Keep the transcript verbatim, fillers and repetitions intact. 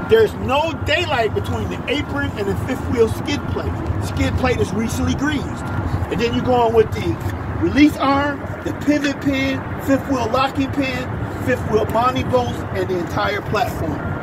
There's no daylight between the apron and the fifth wheel skid plate. Skid plate is recently greased. And then you go on with the release arm, the pivot pin, fifth wheel locking pin, fifth wheel mounting bolts, and the entire platform.